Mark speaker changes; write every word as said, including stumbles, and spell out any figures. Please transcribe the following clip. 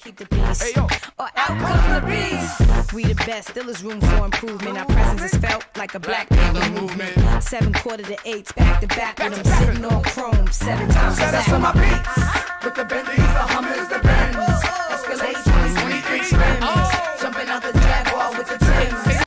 Speaker 1: keep the peace. Hey, yo. Or out come the beast. We the best, still is room for improvement. Our presence is felt like a black panther movement. Seven quarter to eights, back to back, when I'm sitting on chrome seven times.
Speaker 2: Set us on my beats with the Bentleys, the Hummers, the